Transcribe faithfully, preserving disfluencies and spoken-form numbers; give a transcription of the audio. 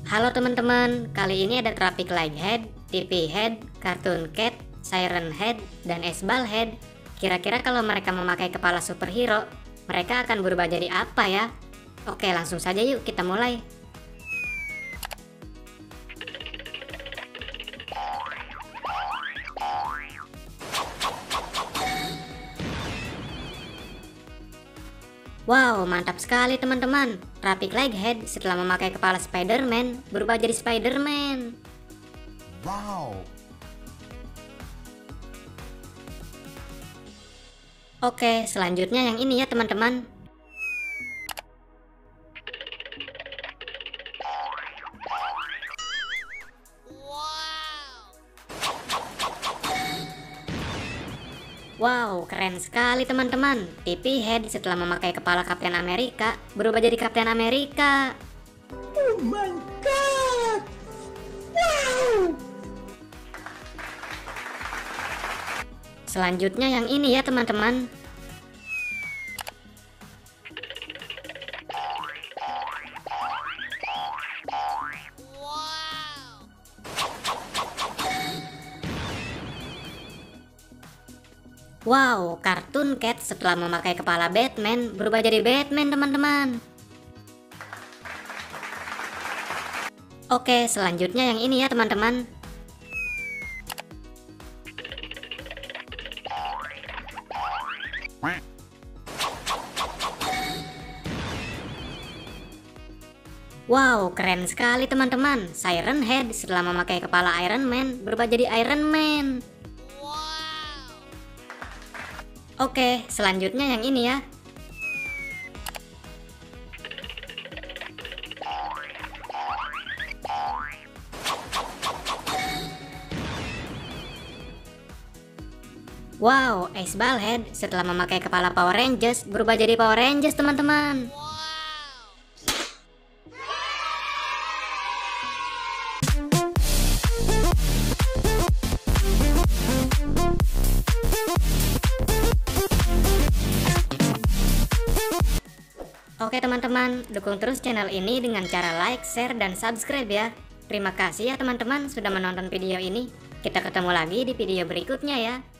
Halo teman-teman, kali ini ada Traffic Light Head, T P Head, Cartoon Cat, Siren Head, dan Esbal Head. Kira-kira kalau mereka memakai kepala superhero, mereka akan berubah jadi apa ya? Oke, langsung saja yuk kita mulai. Wow, mantap sekali teman-teman. Traffic Light Head setelah memakai kepala Spider-Man berubah jadi Spider-Man. Wow. Oke, selanjutnya yang ini ya teman-teman. Wow, keren sekali teman-teman. T P Head setelah memakai kepala Kapten Amerika berubah jadi Kapten Amerika. Oh my god. Wow. Selanjutnya yang ini ya teman-teman. Wow, Cartoon Cat setelah memakai kepala Batman berubah jadi Batman teman-teman. Oke, selanjutnya yang ini ya teman-teman. Wow, keren sekali teman-teman. Siren Head setelah memakai kepala Iron Man berubah jadi Iron Man. Oke, selanjutnya yang ini ya. Wow, Esbal Head setelah memakai kepala Power Rangers berubah jadi Power Rangers teman-teman. Oke teman-teman, dukung terus channel ini dengan cara like, share, dan subscribe ya. Terima kasih ya teman-teman sudah menonton video ini. Kita ketemu lagi di video berikutnya ya.